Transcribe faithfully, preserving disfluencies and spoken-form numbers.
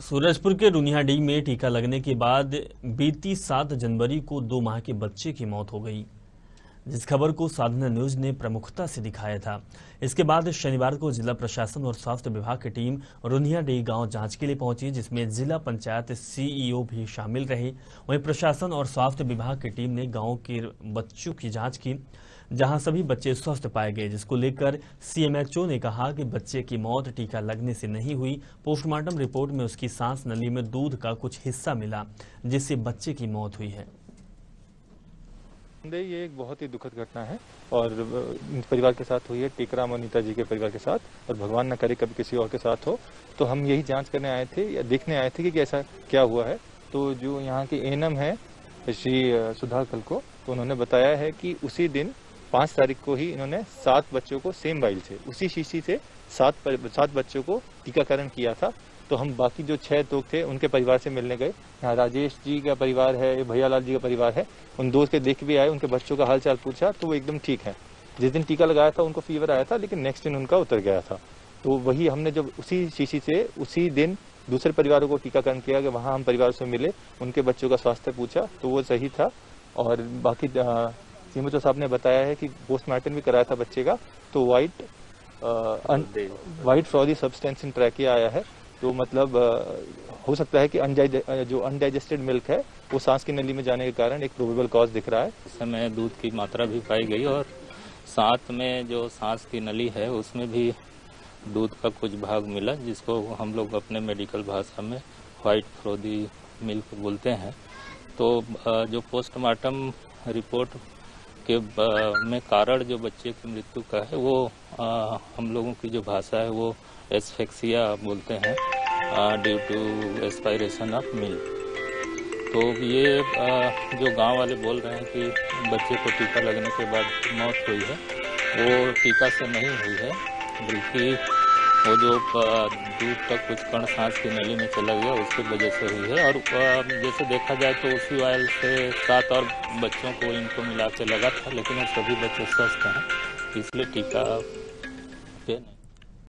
सूरजपुर के रुनियाडीह में टीका लगने के बाद बीती सात जनवरी को दो माह के बच्चे की मौत हो गई, जिस खबर को साधना न्यूज ने प्रमुखता से दिखाया था। इसके बाद शनिवार को जिला प्रशासन और स्वास्थ्य विभाग की टीम रुनियाडीह गांव जांच के लिए पहुंची, जिसमें जिला पंचायत सीईओ भी शामिल रहे। वहीं प्रशासन और स्वास्थ्य विभाग की टीम ने गांव के बच्चों की जांच की, जहां सभी बच्चे स्वस्थ पाए गए, जिसको लेकर सीएमएचओ ने कहा कि बच्चे की मौत टीका लगने से नहीं हुई। पोस्टमार्टम रिपोर्ट में उसकी सांस नली में दूध का कुछ हिस्सा मिला, जिससे बच्चे की मौत हुई है। ये एक बहुत ही दुखद घटना है और परिवार के साथ हुई है, टीकराम और नीता जी के परिवार के साथ, और भगवान न करे कभी किसी और के साथ हो। तो हम यही जांच करने आए थे या देखने आए थे कि ऐसा क्या हुआ है। तो जो यहाँ के एएनएम है श्री सुधा कल को, तो उन्होंने बताया है कि उसी दिन पाँच तारीख को ही इन्होंने सात बच्चों को सेम वाइल से उसी शीशी से सात सात बच्चों को टीकाकरण किया था। तो हम बाकी जो छह लोग थे उनके परिवार से मिलने गए। यहाँ राजेश जी का परिवार है, भैयालाल जी का परिवार है, उन दोस्त के देख भी आए, उनके बच्चों का हाल चाल पूछा तो वो एकदम ठीक है। जिस दिन टीका लगाया था उनको फीवर आया था, लेकिन नेक्स्ट दिन उनका उतर गया था। तो वही हमने जब उसी शीशी से उसी दिन दूसरे परिवारों को टीकाकरण किया कि वहाँ हम परिवार से मिले, उनके बच्चों का स्वास्थ्य पूछा तो वो सही था। और बाकी सीएमएचओ साहब ने बताया है कि पोस्टमार्टम भी कराया था बच्चे का, तो white white frothy substance in trachea आया है। तो मतलब हो सकता है कि जो अनडाइजेस्टेड मिल्क है वो सांस की नली में जाने के कारण एक प्रोबेबल कॉज दिख रहा है। इस समय दूध की मात्रा भी पाई गई और साथ में जो सांस की नली है उसमें भी दूध का कुछ भाग मिला, जिसको हम लोग अपने मेडिकल भाषा में वाइट फ्रोदी मिल्क बोलते हैं। तो जो पोस्टमार्टम रिपोर्ट के में कारण जो बच्चे की मृत्यु का है वो आ, हम लोगों की जो भाषा है वो एस्फेक्सिया बोलते हैं, due to aspiration of milk. तो ये आ, जो गांव वाले बोल रहे हैं कि बच्चे को टीका लगने के बाद मौत हुई है, वो टीका से नहीं हुई है, बल्कि वो जो दूध का कुछ कण सांस की नली में चला गया उसकी वजह से हुई है। और जैसे देखा जाए तो उसी वायल से सात और बच्चों को इनको मिला के लगा था, लेकिन वो सभी बच्चे स्वस्थ हैं, इसलिए टीका पे